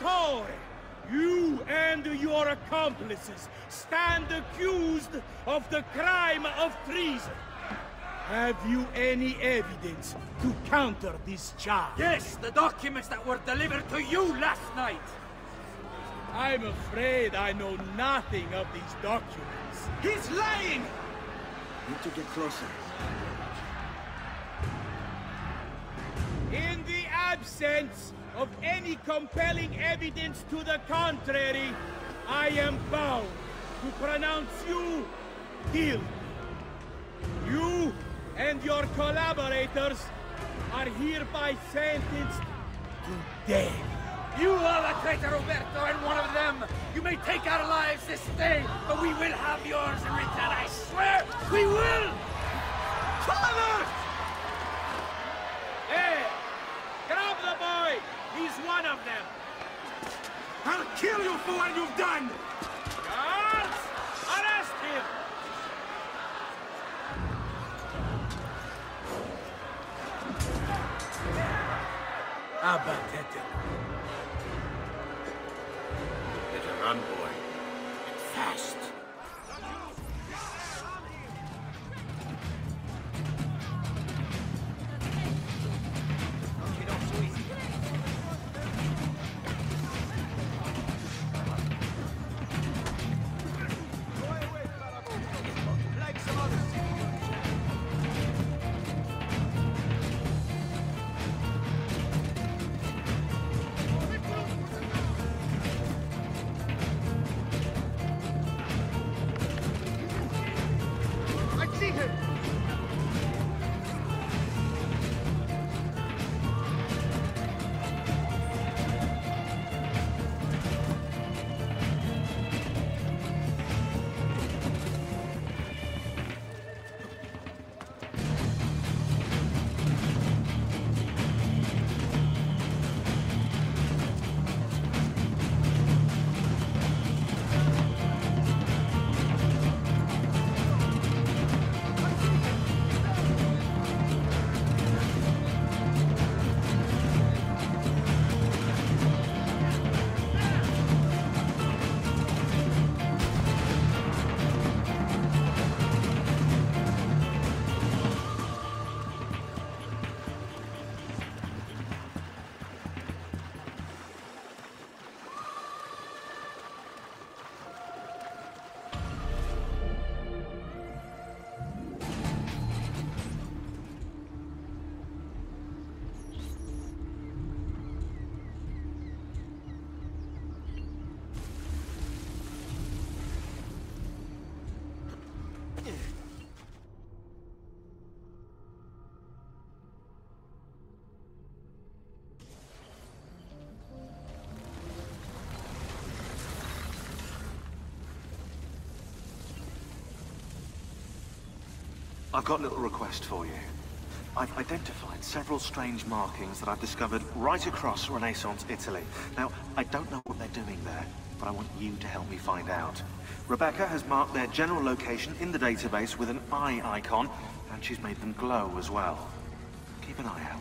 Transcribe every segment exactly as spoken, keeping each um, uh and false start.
Salvatore! You and your accomplices stand accused of the crime of treason. Have you any evidence to counter this charge? Yes, the documents that were delivered to you last night. I'm afraid I know nothing of these documents. He's lying! Need to get closer. In the absence of any compelling evidence to the contrary, I am bound to pronounce you guilty. You and your collaborators are hereby sentenced to death. You are the traitor, Roberto, and one of them. You may take our lives this day, but we will have yours in return, I swear! We will! Father! Hey! Grab the boy! He's one of them! I'll kill you for what you've done! Guards! Arrest him! Abatete. Better run, boy. And fast. I've got a little request for you. I've identified several strange markings that I've discovered right across Renaissance Italy. Now, I don't know what they're doing there, but I want you to help me find out. Rebecca has marked their general location in the database with an eye icon, and she's made them glow as well. Keep an eye out.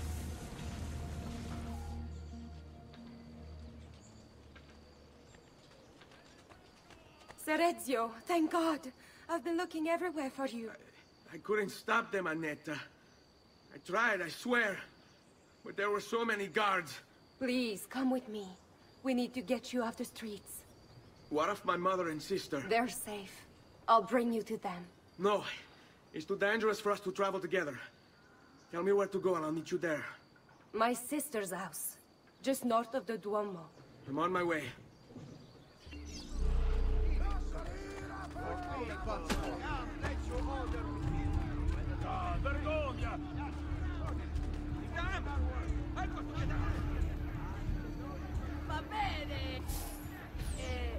Ser Ezio, thank God. I've been looking everywhere for you. I couldn't stop them, Annetta. I tried, I swear. But there were so many guards. Please, come with me. We need to get you off the streets. What of my mother and sister? They're safe. I'll bring you to them. No. It's too dangerous for us to travel together. Tell me where to go and I'll meet you there. My sister's house. Just north of the Duomo. I'm on my way. Va bene! Eh...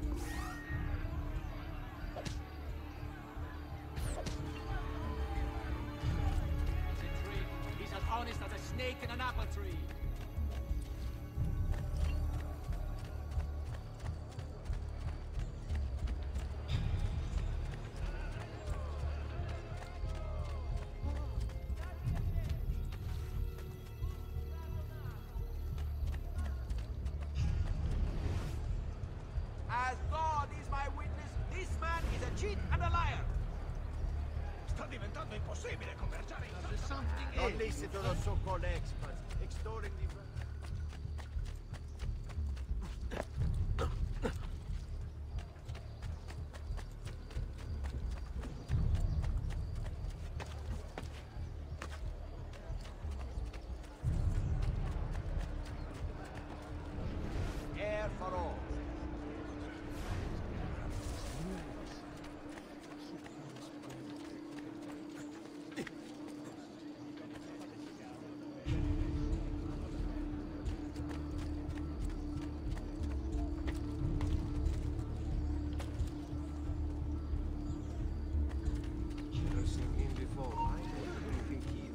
He's as honest as a snake in an apple tree. cheat and a liar! Sta diventando impossibile convergiare in There's something Don't listen to those so-called experts, extolling the... Air for all. Never seen him before. I don't think he...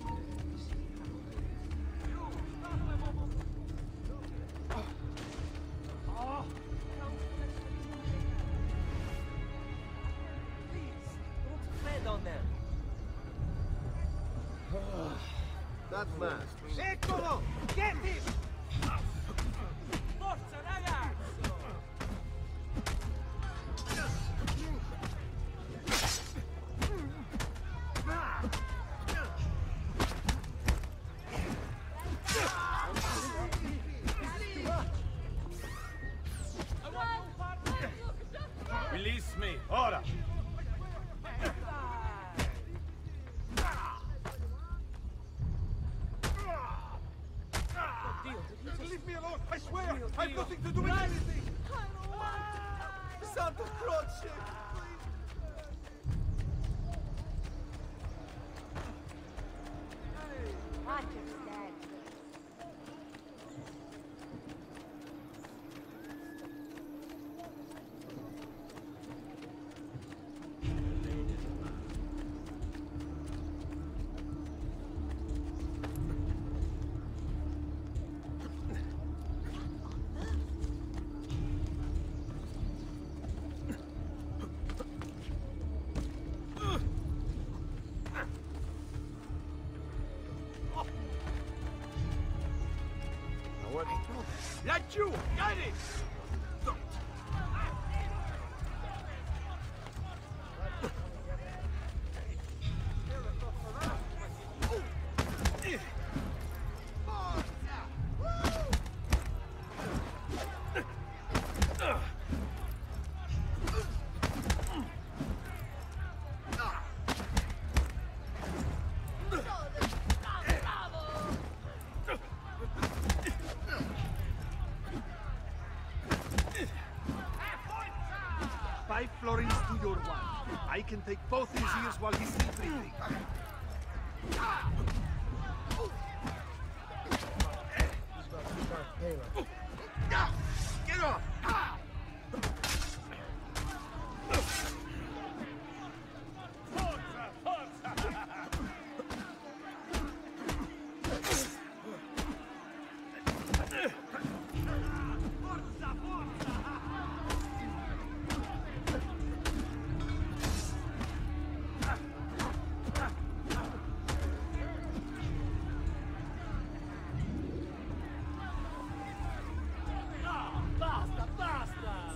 tread on them! That mask. Eccolo! Get him! Forza, ragazzo! Release me, ora! Leave me alone! I swear! I've nothing to do with anything! Santa Croce! Roger's dead. What? Laggiù! Got it! Five florins to your one. I can take both his ears while he's still breathing. Get off! Basta, basta!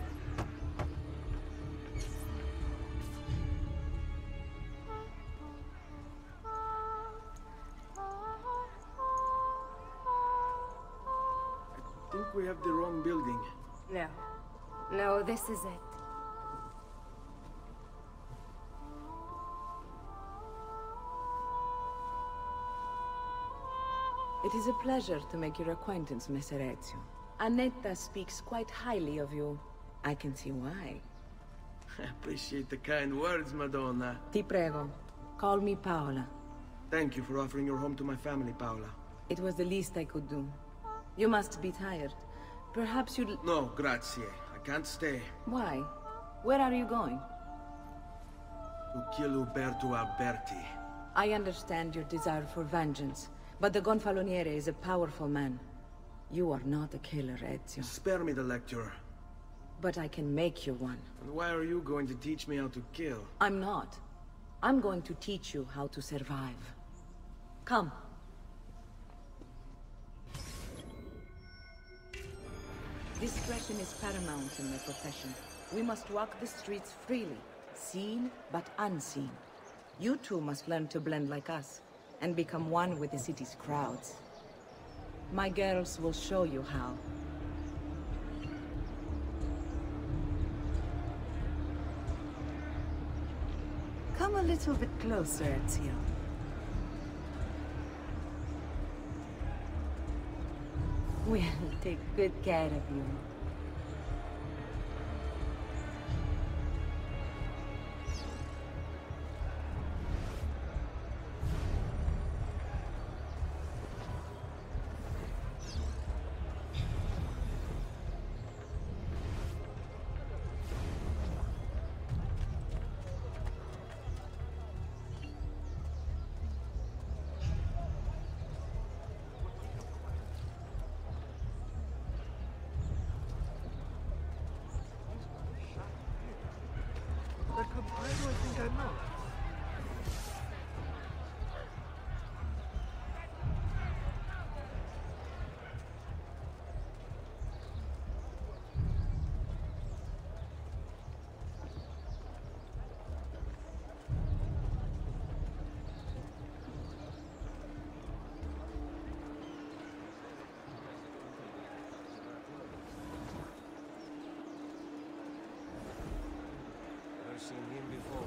I think we have the wrong building. No. No, this is it. It is a pleasure to make your acquaintance, Messer Ezio. Annetta speaks quite highly of you. I can see why. I appreciate the kind words, Madonna. Ti prego, call me Paola. Thank you for offering your home to my family, Paola. It was the least I could do. You must be tired. Perhaps you'd... No, grazie. I can't stay. Why? Where are you going? To kill Uberto Alberti. I understand your desire for vengeance, but the Gonfaloniere is a powerful man. You are not a killer, Ezio. Spare me the lecture. But I can make you one. And why are you going to teach me how to kill? I'm not. I'm going to teach you how to survive. Come. Discretion is paramount in my profession. We must walk the streets freely, Seen, but unseen. You two must learn to blend like us, and become one with the city's crowds. My girls will show you how. Come a little bit closer, Ezio. We'll take good care of you. Why do I think I'm not? I've seen him before.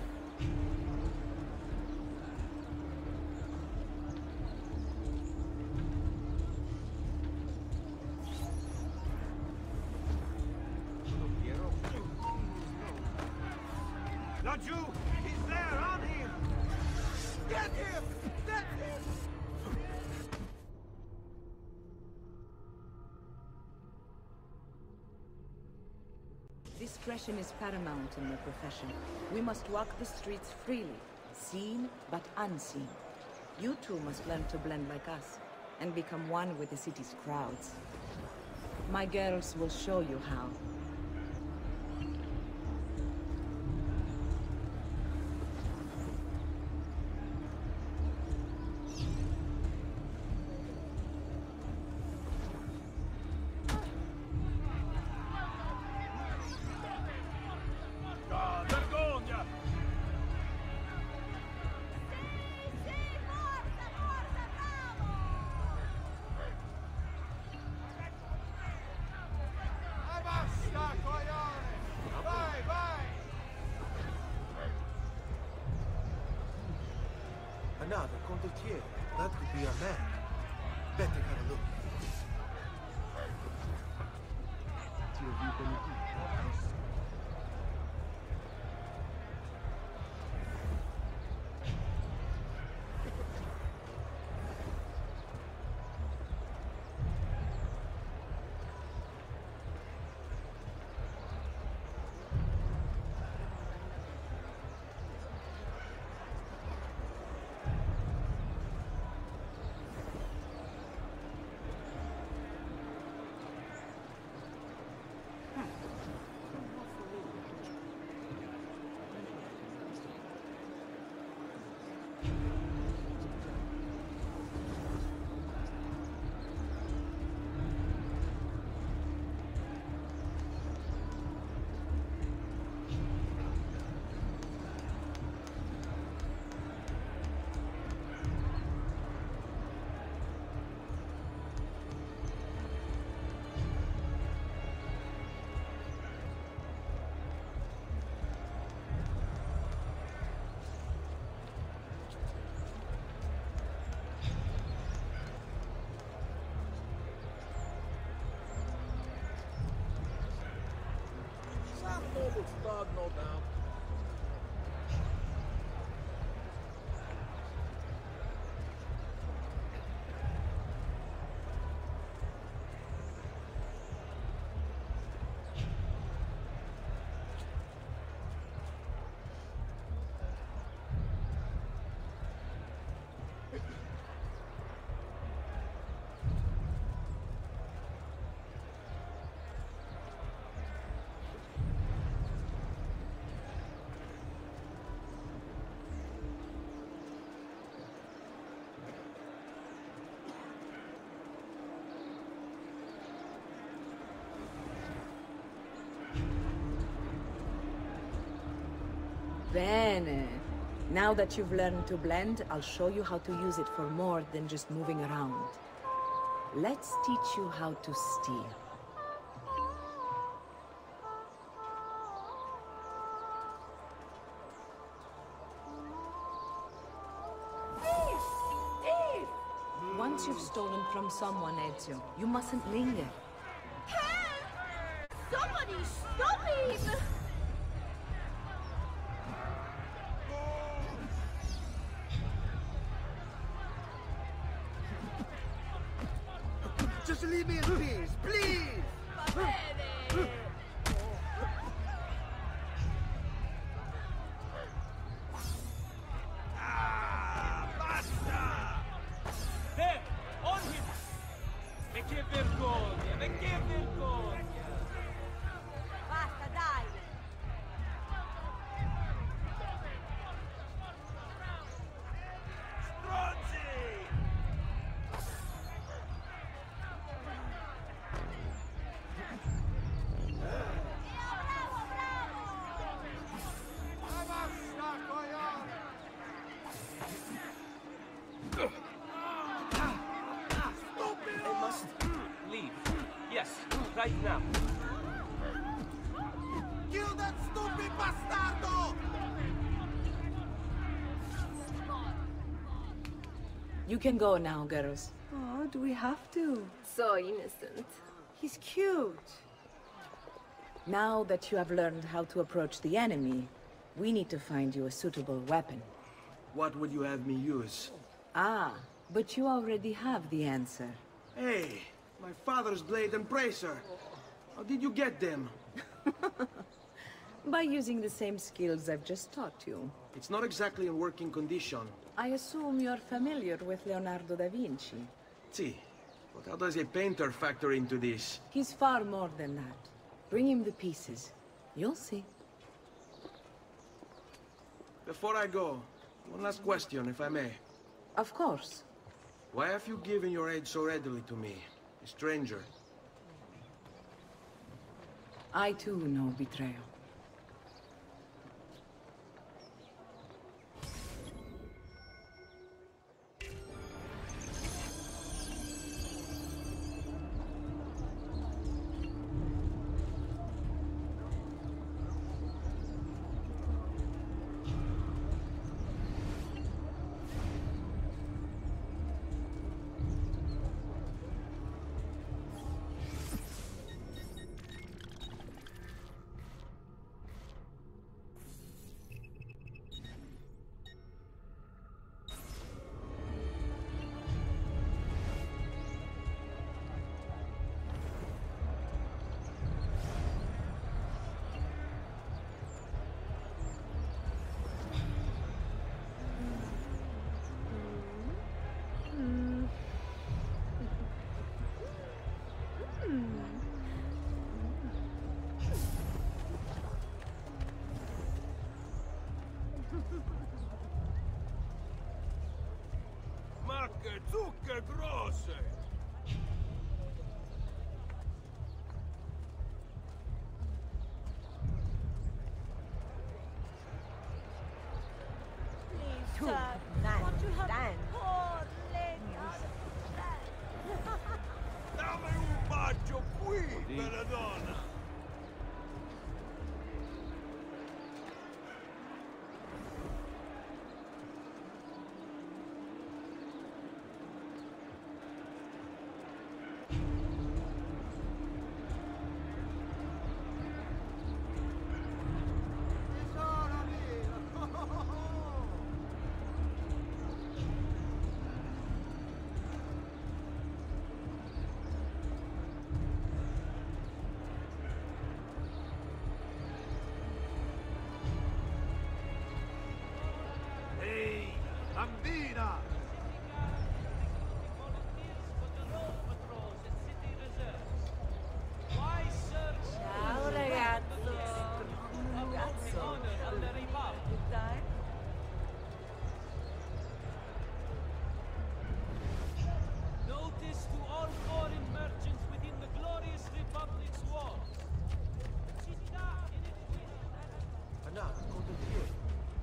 Not you! He's there, on him! Get him! Get him! Discretion is paramount in my profession. We must walk the streets freely, seen but unseen. You two must learn to blend like us, and become one with the city's crowds. My girls will show you how. Another condottiere. That could be our man. Better have a look. Looks bad, no doubt. Bene. Now that you've learned to blend, I'll show you how to use it for more than just moving around. Let's teach you how to steal. Once you've stolen from someone, Ezio, you mustn't linger. Help! Somebody stop him! Just leave me in peace, please! Ah, basta! There! On him! Ma che vergogna! Ma che vergogna! Basta, dai! Stronzi! They must leave. Yes, right now. Kill that stupid bastardo! You can go now, girls. Oh, do we have to? So innocent. He's cute. Now that you have learned how to approach the enemy, we need to find you a suitable weapon. What would you have me use? Ah, but you already have the answer. Hey, my father's blade and bracer. How did you get them? By using the same skills I've just taught you. It's not exactly in working condition. I assume you're familiar with Leonardo da Vinci. See, but how does a painter factor into this? He's far more than that. Bring him the pieces. You'll see. Before I go, one last question, if I may. Of course. Why have you given your aid so readily to me, a stranger? I too know betrayal. Ma che zucche grosse! Please, sir, won't you help stand. poor lady? Dammi un bacio qui, bella donna! Ehi, bambina! Ciao, ragazzo. Ragazzo. Good time? Notice to all foreign merchants within the glorious Republic's walls. Another condottiere.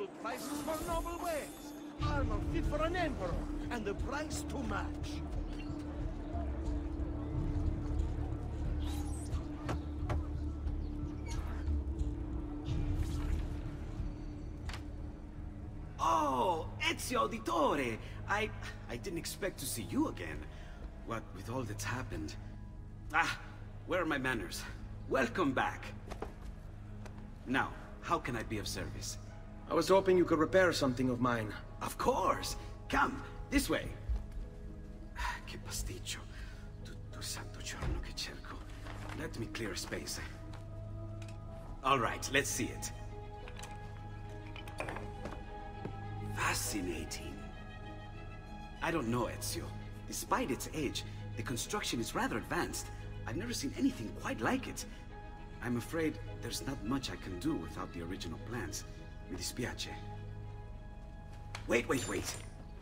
Noble prices for noble wares. Armor fit for an emperor, and the price to match. Oh, Ezio Auditore! I... I didn't expect to see you again. What with all that's happened... Ah, where are my manners? Welcome back. Now, how can I be of service? I was hoping you could repair something of mine. Of course! Come, this way! Che pasticcio. Tutto santo giorno che cerco. Let me clear a space. All right, let's see it. Fascinating. I don't know, Ezio. Despite its age, the construction is rather advanced. I've never seen anything quite like it. I'm afraid there's not much I can do without the original plans. Mi dispiace. Wait, wait, wait.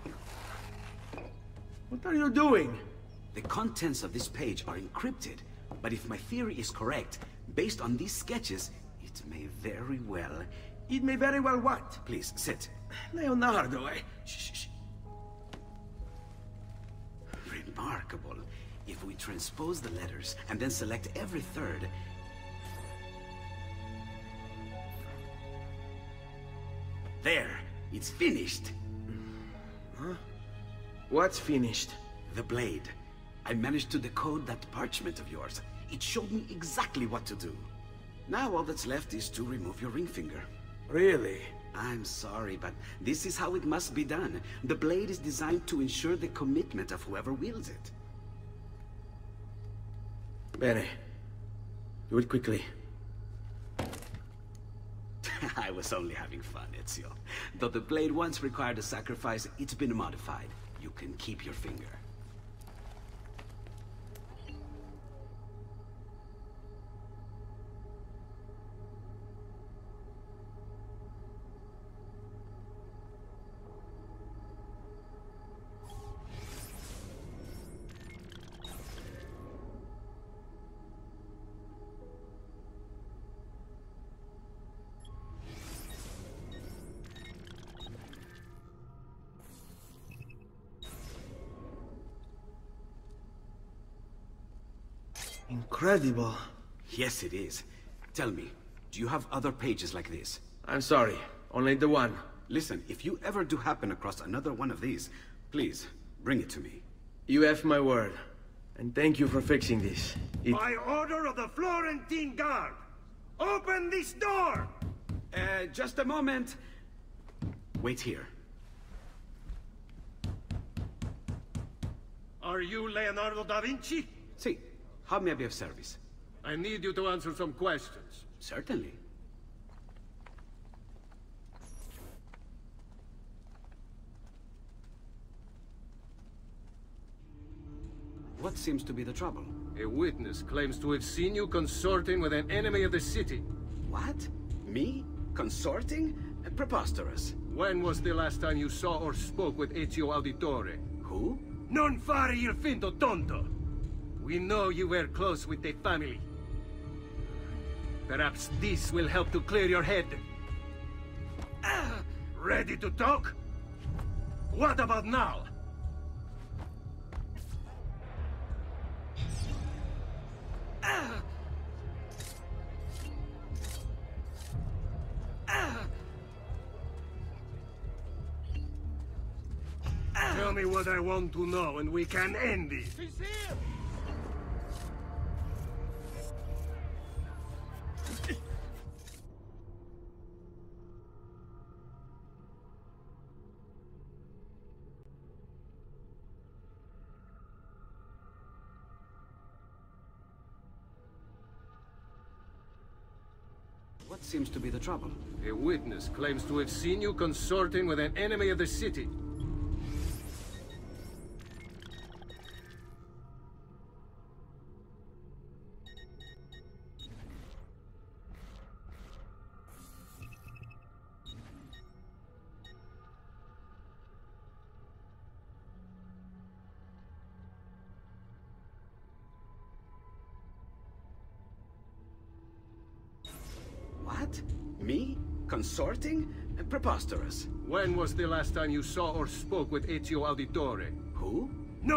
What are you doing? The contents of this page are encrypted, but if my theory is correct, based on these sketches, it may very well... It may very well what? Please, sit. Leonardo, eh? Shh, shh, shh. Remarkable. If we transpose the letters and then select every third... There! It's finished! Huh? What's finished? The blade. I managed to decode that parchment of yours. It showed me exactly what to do. Now all that's left is to remove your ring finger. Really? I'm sorry, but this is how it must be done. The blade is designed to ensure the commitment of whoever wields it. Bene. Do it quickly. I was only having fun, Ezio. Though the blade once required a sacrifice, it's been modified. You can keep your finger. Incredible. Yes, it is. Tell me, do you have other pages like this? I'm sorry, only the one. Listen, if you ever do happen across another one of these, please, bring it to me. You have my word. And thank you for fixing this. It... By order of the Florentine Guard! Open this door! Uh, just a moment. Wait here. Are you Leonardo da Vinci? See. How may I be of service? I need you to answer some questions. Certainly. What seems to be the trouble? A witness claims to have seen you consorting with an enemy of the city. What? Me? Consorting? Preposterous. When was the last time you saw or spoke with Ezio Auditore? Who? Non fare il finto tonto! We know you were close with the family. Perhaps this will help to clear your head. Ah, ready to talk? What about now? Ah. Ah. Ah. Tell me what I want to know and we can end it. He's here! What seems to be the trouble? A witness claims to have seen you consorting with an enemy of the city. What? Me? Consorting? Preposterous. When was the last time you saw or spoke with Ezio Auditore? Who? No!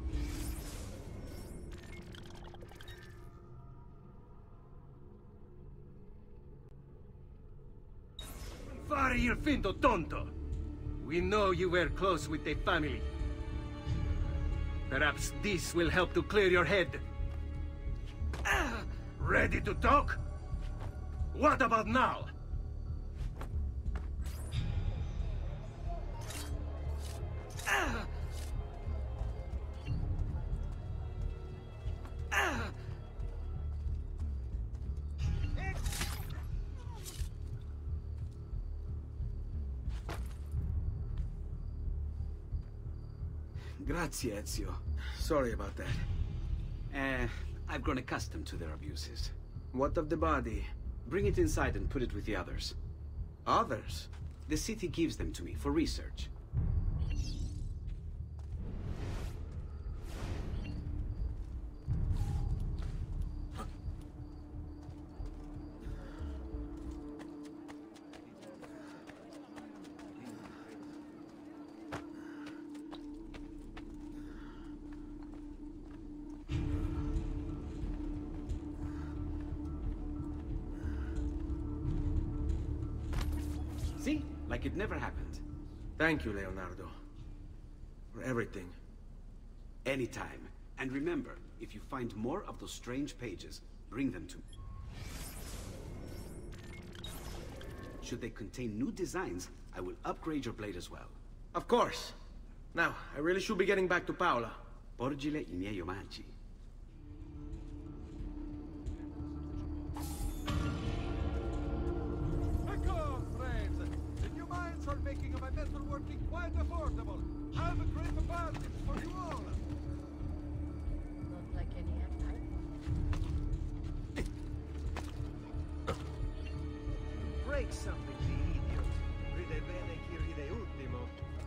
Fare il finto tonto! We know you were close with the family. Perhaps this will help to clear your head. Ah, ready to talk? What about now? Ah. Ah. Grazie, Ezio. Sorry about that. Uh, I've grown accustomed to their abuses. What of the body? Bring it inside and put it with the others. Others? The city gives them to me for research. See? Like it never happened. Thank you, Leonardo. For everything. Anytime. And remember, if you find more of those strange pages, bring them to me. Should they contain new designs, I will upgrade your blade as well. Of course. Now, I really should be getting back to Paola. Porgile I miei omaggi. Are making my metalworking quite affordable. I have a great bargain for you all. Not like any other. Break something, the idiot. Ride bene chi ride ultimo.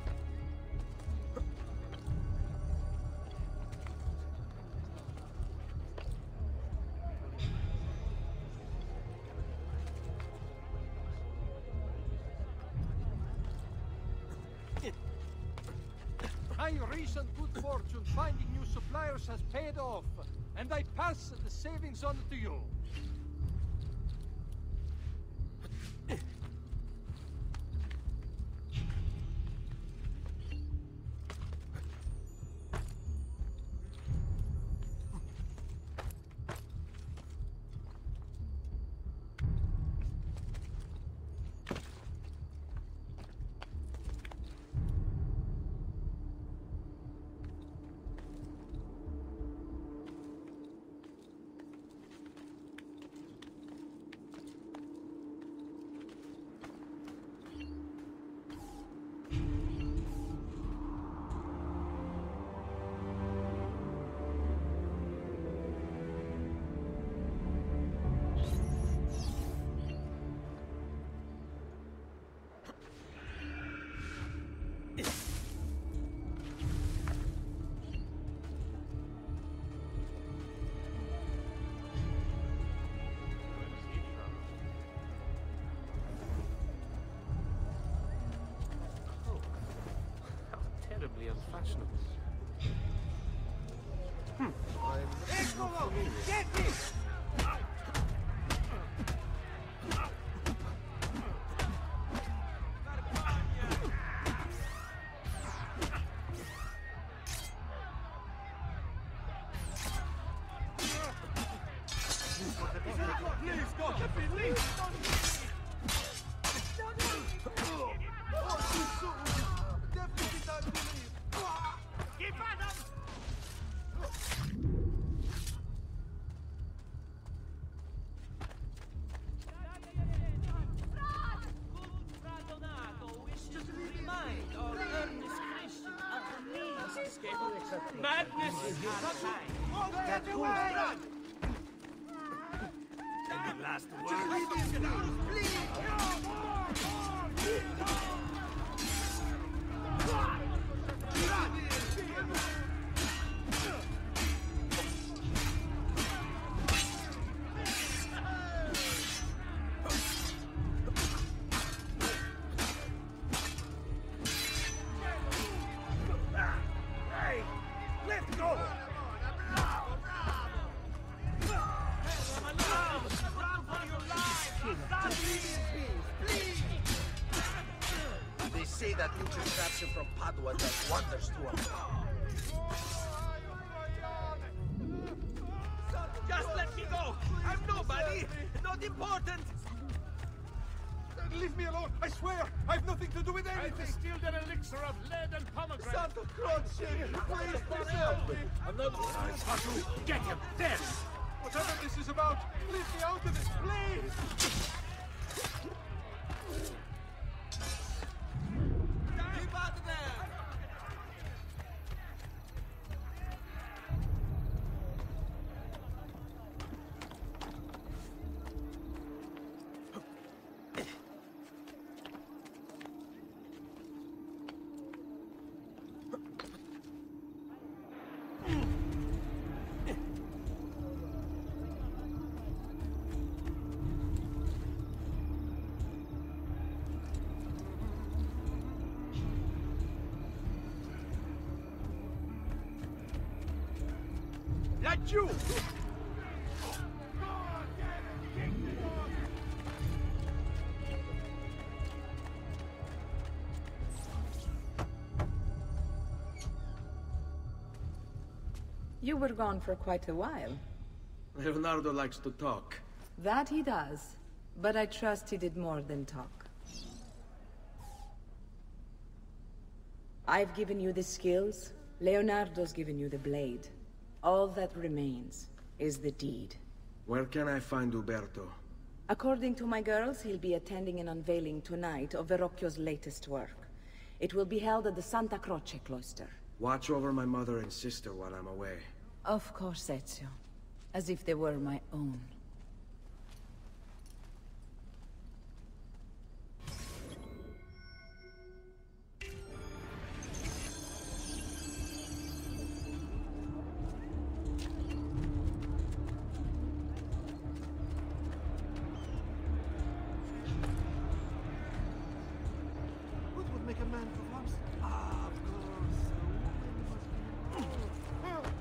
My recent good fortune finding new suppliers has paid off, and I pass the savings on to you. Terribly unfashionable. Hmm. Eccolo! Get it! Please, God, please! Madness is everywhere! Any last Just leave me alone, please! that new contraption from Padua does wonders to us. Just let me go! I'm nobody! Not important! Leave me alone! I swear! I've nothing to do with anything! I distilled an elixir of lead and pomegranate! Santa Croce! Please, please help me! I'm not... Patu, get him! There! Whatever this is about, leave me out of it, please! Keep out there! That you! You were gone for quite a while. Leonardo likes to talk. That he does. But I trust he did more than talk. I've given you the skills. Leonardo's given you the blade. All that remains is the deed. Where can I find Uberto? According to my girls, he'll be attending an unveiling tonight of Verrocchio's latest work. It will be held at the Santa Croce cloister. Watch over my mother and sister while I'm away. Of course, Ezio. As if they were my own. What would make a man collapse? Ah, of course. A woman must be...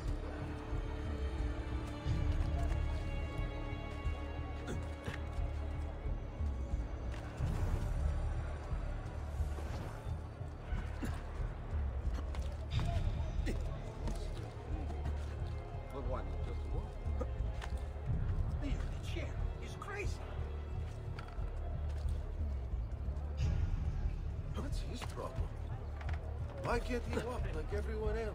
Well, why not just walk? The chair is crazy. What's his problem? Why can't he walk like everyone else?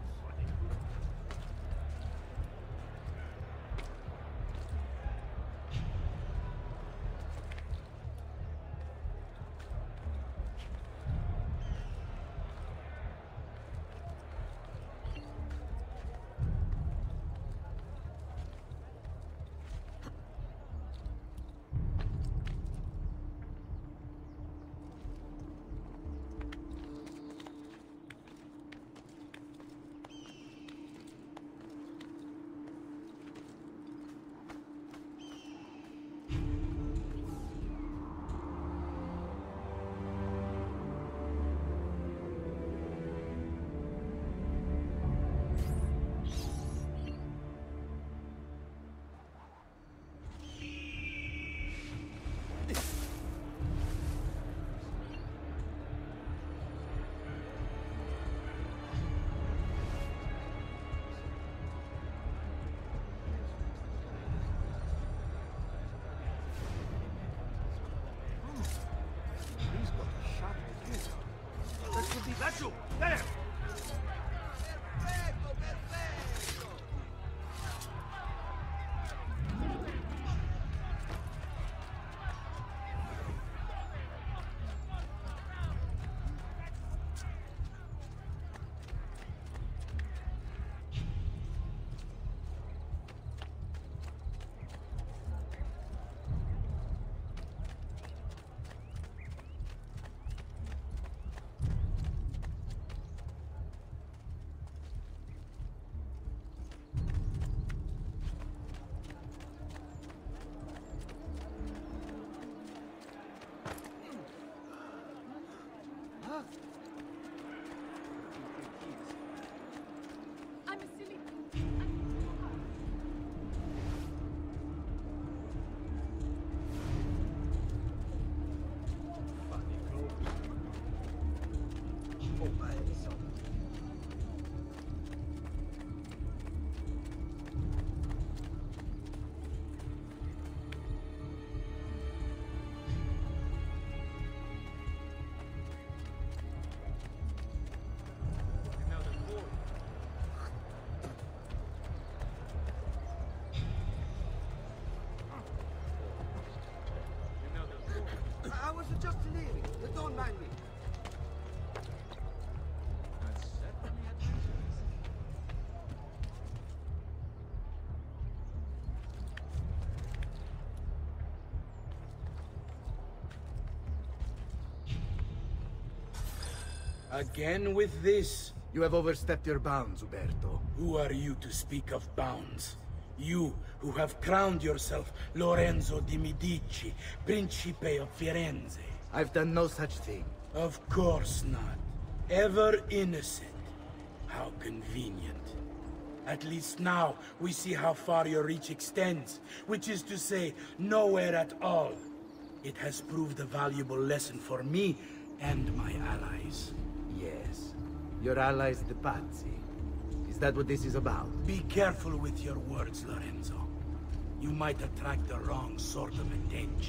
just leaving. You don't mind me. Again with this? You have overstepped your bounds, Uberto. Who are you to speak of bounds? You, who have crowned yourself Lorenzo di Medici, Principe of Firenze. I've done no such thing. Of course not. Ever innocent. How convenient. At least now, we see how far your reach extends, which is to say, nowhere at all. It has proved a valuable lesson for me and my allies. Yes. Your allies, the Pazzi. Is that what this is about? Be careful with your words, Lorenzo. You might attract the wrong sort of attention.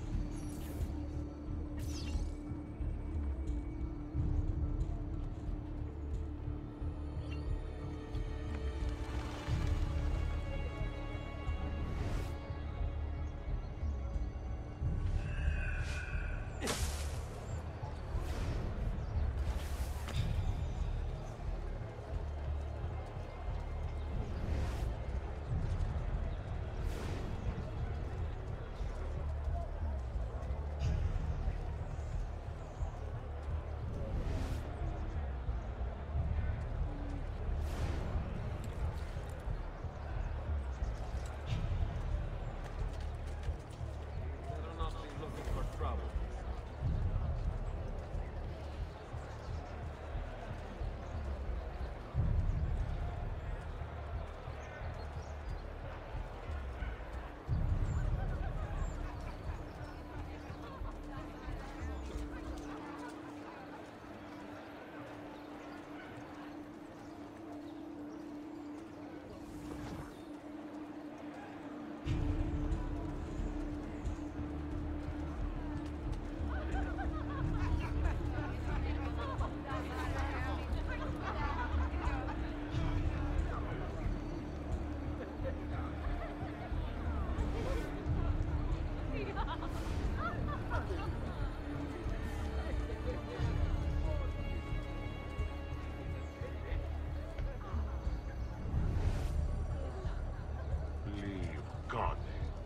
God.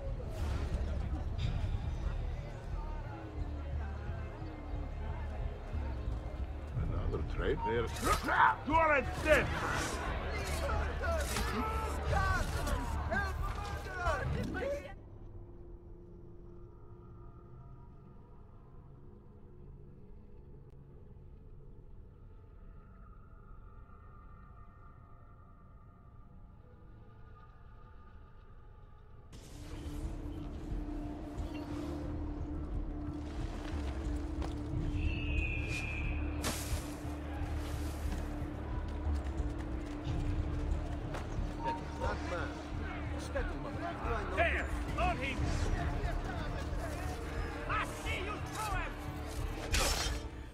Another trade there. You are dead! There! On him! I see you throw him!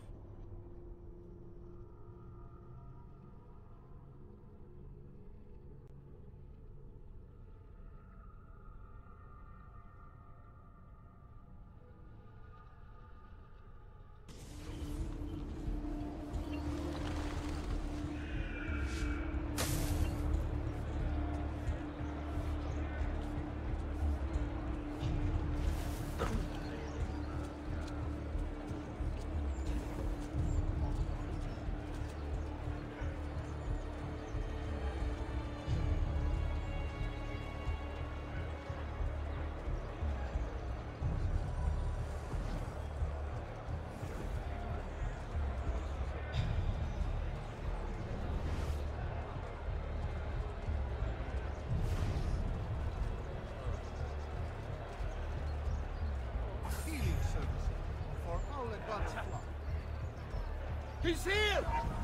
He's here!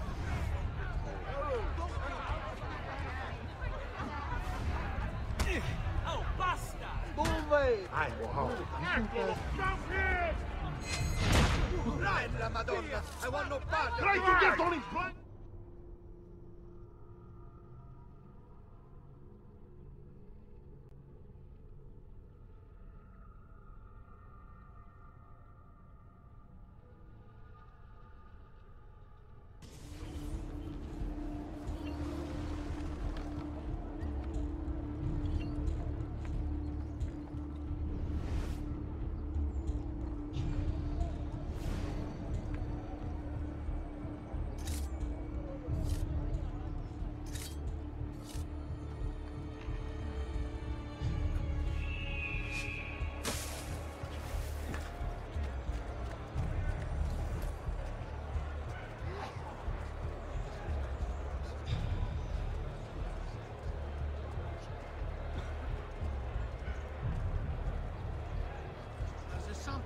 Oh, basta! Move away! I will hold it. Jump here! Right, la Madonna! I want no part of Try it. to get on his butt!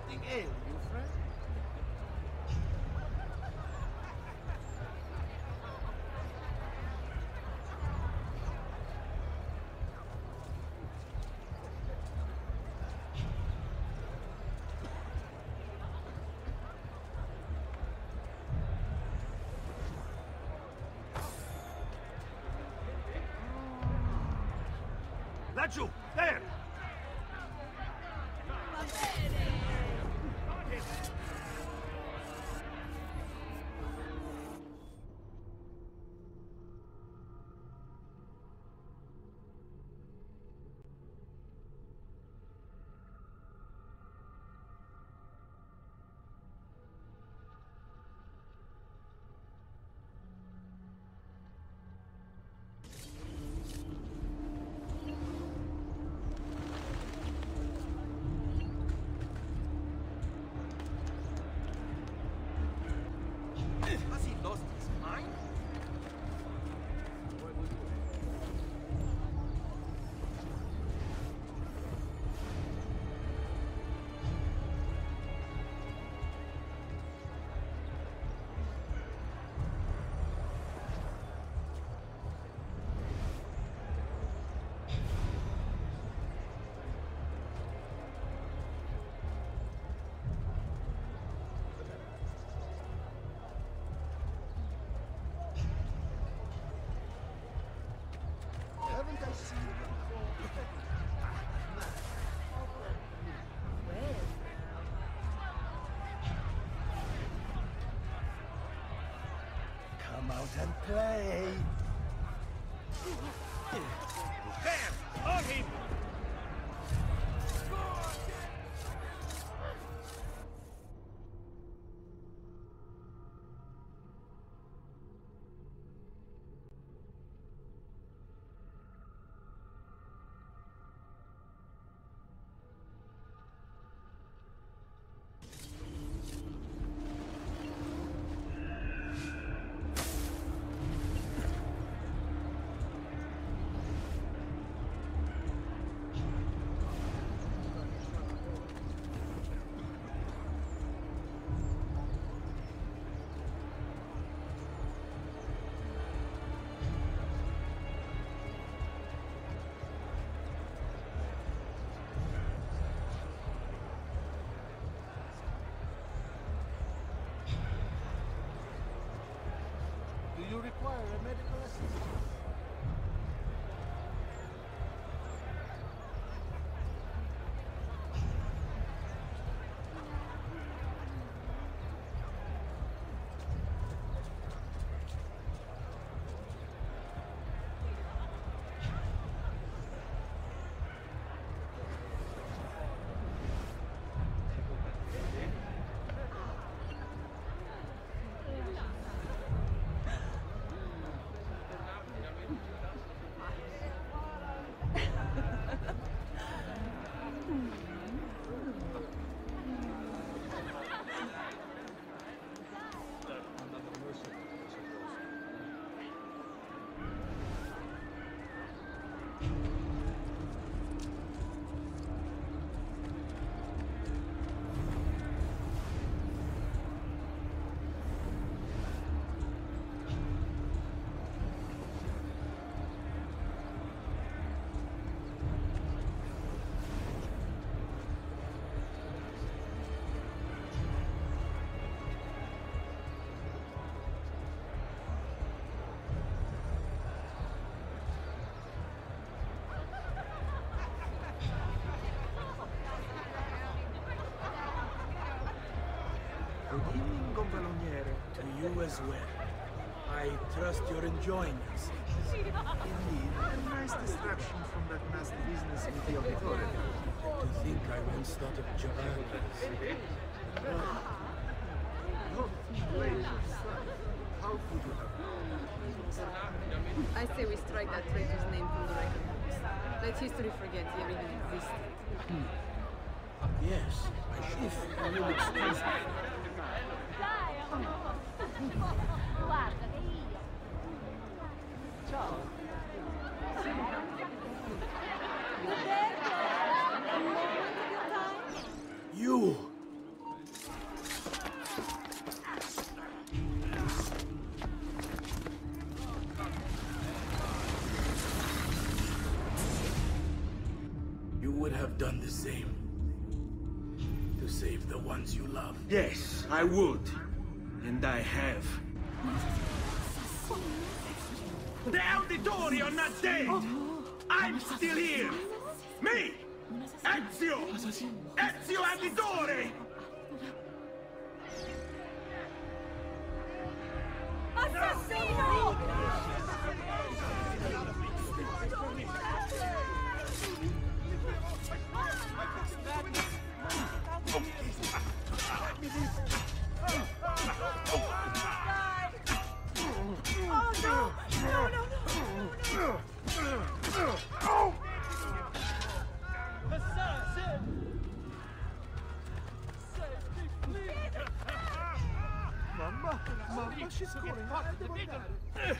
Something ails you, friend? Laggiù! There! Has he lost his mind? Haven't I seen you before? Come out and play! There! On him! Do you require a medical assistant? Good evening, Gonfaloniere. To you as well. I trust you're enjoying yourself. Indeed, a nice distraction from that nasty business with the auditorium. To think I once thought of Giovanni. Oh, ladies, how could you have? I say we strike that traitor's name from the record books. Let history forget he even existed. Hmm. Yes, if you will excuse me. Guarda che io. Ciao. You! same. To save the ones you love. Yes, I would. And I have. The Auditori are not dead! I'm still here! Me! Ezio! Ezio Auditore! Assassino! Oh no! No, no, no! No! Assassin! Save me, please! Mamma! Mamma, she's calling out the bigger!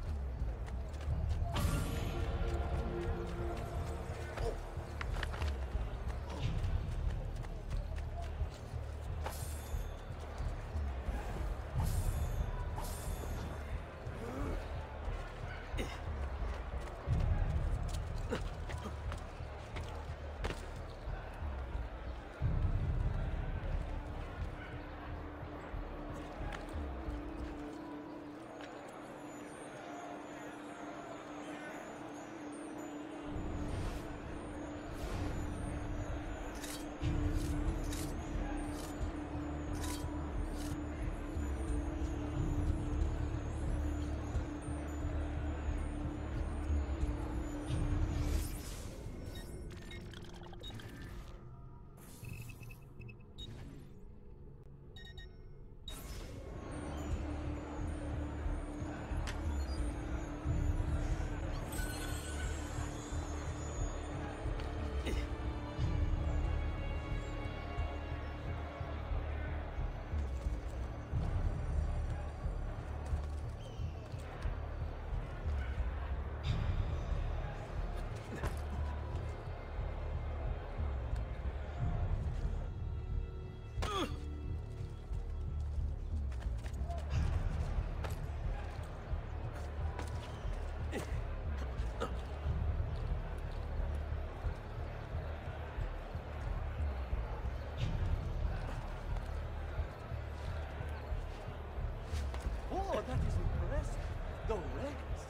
Oh, that is impressive. The rest.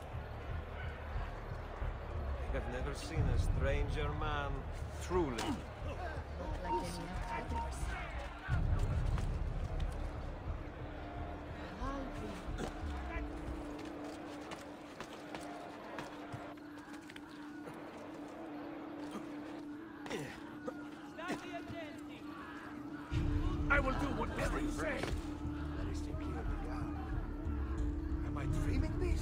I have never seen a stranger man, truly. Not like any others. I will do whatever you say. Am I dreaming this?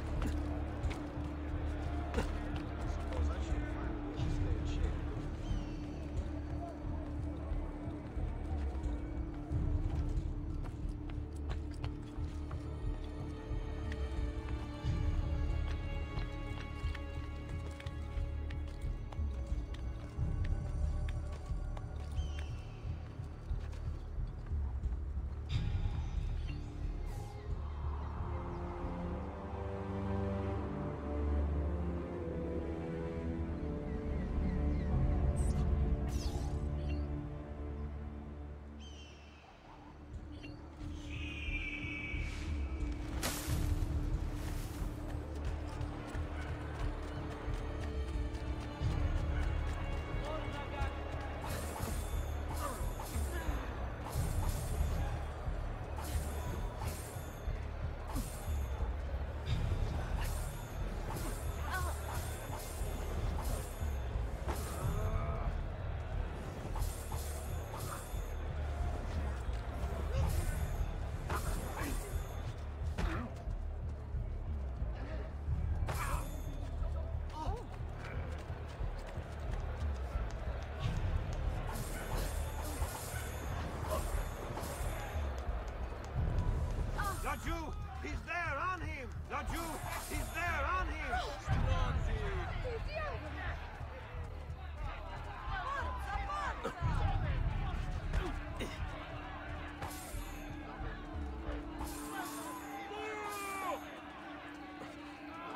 Laju! He's there on him! Laju! He's there on him!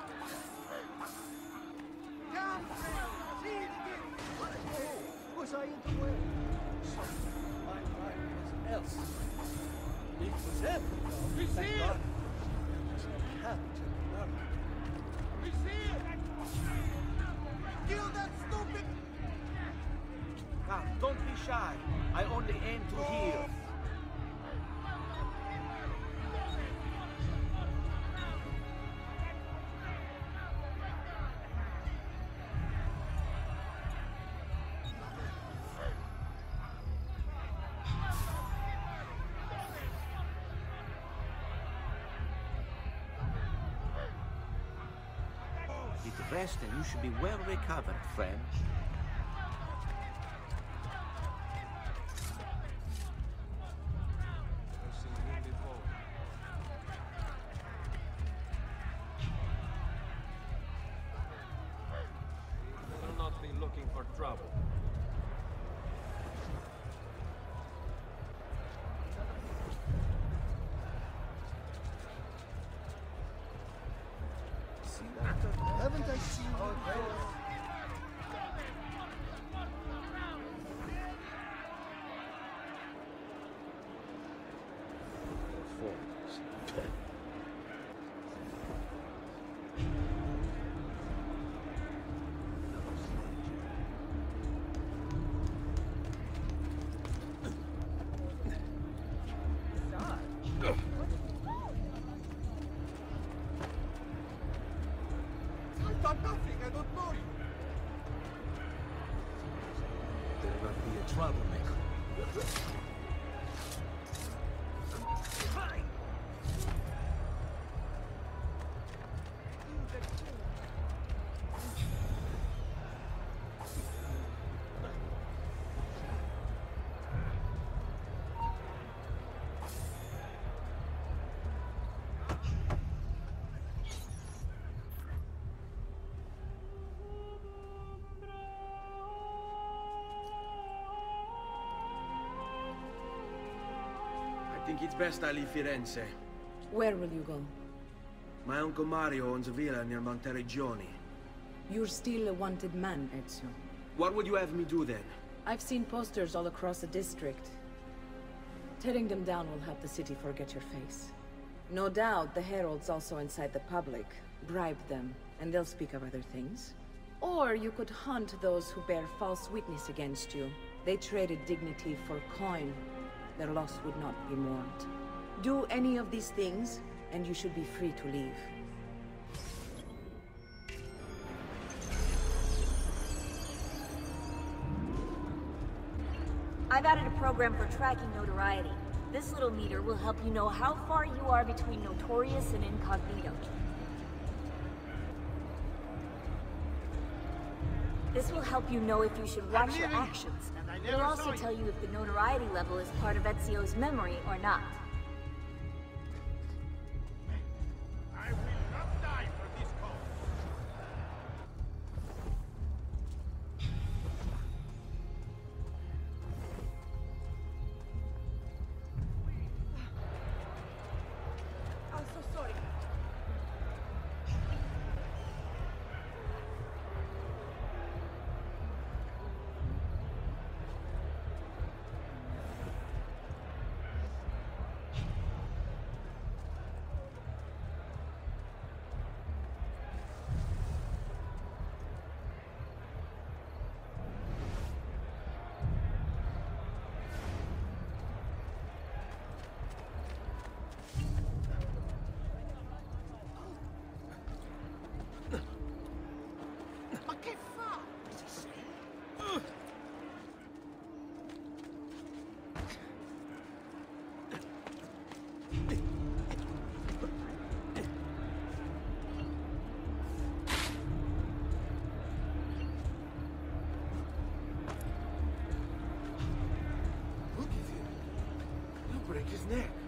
Was I went away. So, my mind was elsewhere. It was everything. We see it! Captain Murray. We see it! Kill that stupid... Now, don't be shy. I only aim to heal. Rest and you should be well recovered, friend. Better not be looking for trouble. Haven't I seen you before? I've done nothing, I don't know you. Better not be a troublemaker. I think it's best I leave Firenze. Where will you go? My uncle Mario owns a villa near Monteregioni. You're still a wanted man, Ezio. What would you have me do then? I've seen posters all across the district. Tearing them down will help the city forget your face. No doubt the heralds also incite the public. Bribe them, and they'll speak of other things. Or you could hunt those who bear false witness against you. They traded dignity for coin. Their loss would not be mourned. Do any of these things, and you should be free to leave. I've added a program for tracking notoriety. This little meter will help you know how far you are between notorious and incognito. This will help you know if you should watch your actions. It'll also tell you if the notoriety level is part of Ezio's memory or not. I will not die for this cause. I'm so sorry. Look at him. He'll break his neck.